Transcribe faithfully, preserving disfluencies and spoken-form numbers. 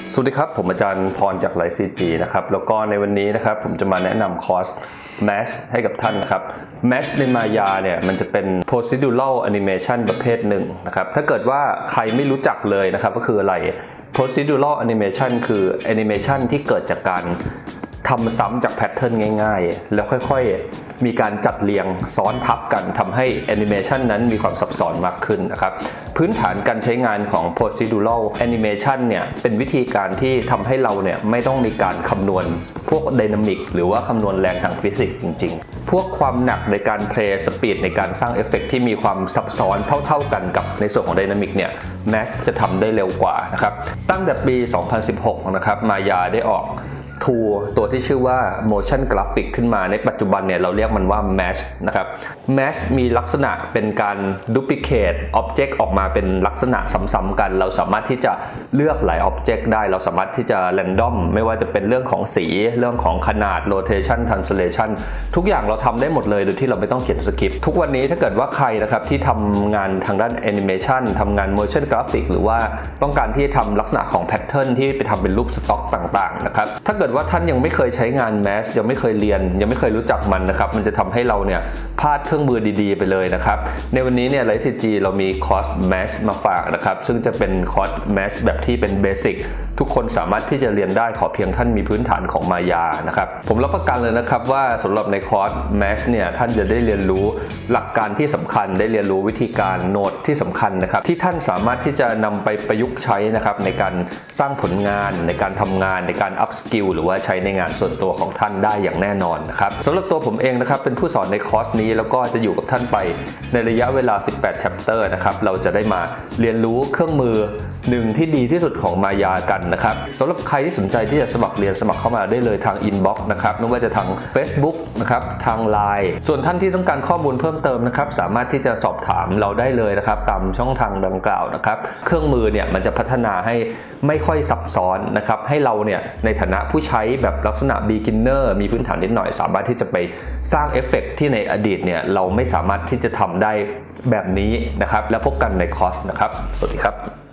สวัสดีครับผมอาจารย์พรจากไลฟ์ ซี จี นะครับแล้วก็ในวันนี้นะครับผมจะมาแนะนำคอร์ส Mesh ให้กับท่านนะครับ Mesh ในมายาเนี่ยมันจะเป็น procedural animation ประเภทหนึ่งนะครับถ้าเกิดว่าใครไม่รู้จักเลยนะครับก็คืออะไร procedural animation คือ animation ที่เกิดจากการทำซ้ำจากแพทเทิร์นง่ายๆแล้วค่อยๆมีการจัดเรียงซ้อนทับกันทำให้แอนิเมชันนั้นมีความซับซ้อนมากขึ้นนะครับพื้นฐานการใช้งานของ procedural animation เนี่ยเป็นวิธีการที่ทำให้เราเนี่ยไม่ต้องมีการคำนวณพวกไดนามิกหรือว่าคำนวณแรงทางฟิสิกส์จริงๆพวกความหนักในการเพลย์สปีดในการสร้างเอฟเฟกต์ที่มีความซับซ้อนเท่าๆกันกับในส่วนของไดนามิกเนี่ย Mesh จะทำได้เร็วกว่านะครับตั้งแต่ปี สองพันสิบหก นะครับมายาได้ออกTool ตัวที่ชื่อว่า motion graphic ขึ้นมาในปัจจุบันเนี่ยเราเรียกมันว่า Mesh นะครับ Mesh มีลักษณะเป็นการ duplicate object ออกมาเป็นลักษณะซ้ำๆกันเราสามารถที่จะเลือกหลาย object ได้เราสามารถที่จะ random ไม่ว่าจะเป็นเรื่องของสีเรื่องของขนาด rotation translation ทุกอย่างเราทำได้หมดเลยโดยที่เราไม่ต้องเขียนสคริปต์ทุกวันนี้ถ้าเกิดว่าใครนะครับที่ทำงานทางด้าน animation ทำงาน motion graphic หรือว่าต้องการที่ทำลักษณะของ pattern ที่ไปทำเป็นรูปสต็อกต่างๆนะครับถ้าเกิดว่าท่านยังไม่เคยใช้งาน Mesh ยังไม่เคยเรียนยังไม่เคยรู้จักมันนะครับมันจะทำให้เราเนี่ยพลาดเครื่องมือดีๆไปเลยนะครับในวันนี้เนี่ยไลฟ์ ซี จี เรามีคอร์ส Mesh มาฝากนะครับซึ่งจะเป็นคอร์ส Mesh แบบที่เป็นเบสิกทุกคนสามารถที่จะเรียนได้ขอเพียงท่านมีพื้นฐานของมายานะครับผมรับประกันเลยนะครับว่าสำหรับในคอร์ส Mesh เนี่ยท่านจะได้เรียนรู้หลักการที่สำคัญได้เรียนรู้วิธีการโน้ตที่สำคัญนะครับที่ท่านสามารถที่จะนำไปประยุกต์ใช้นะครับในการสร้างผลงานในการทำงานในการ up skill หรือว่าใช้ในงานส่วนตัวของท่านได้อย่างแน่นอนนะครับสำหรับตัวผมเองนะครับเป็นผู้สอนในคอร์สนี้แล้วก็จะอยู่กับท่านไปในระยะเวลาสิบแปด chapter นะครับเราจะได้มาเรียนรู้เครื่องมือหนึ่งที่ดีที่สุดของมายากันนะครับสำหรับใครที่สนใจที่จะสมัครเรียนสมัครเข้ามาได้เลยทาง inbox นะครับไม่ว่าจะทาง Facebook นะครับทาง ไลน์ ส่วนท่านที่ต้องการข้อมูลเพิ่มเติมนะครับสามารถที่จะสอบถามเราได้เลยนะครับตามช่องทางดังกล่าวนะครับเครื่องมือเนี่ยมันจะพัฒนาให้ไม่ค่อยซับซ้อนนะครับให้เราเนี่ยในฐานะผู้ใช้แบบลักษณะ beginner มีพื้นฐานนิดหน่อยสามารถที่จะไปสร้างเอฟเฟกต์ที่ในอดีตเนี่ยเราไม่สามารถที่จะทำได้แบบนี้นะครับแล้วพบกันในคอร์สนะครับสวัสดีครับ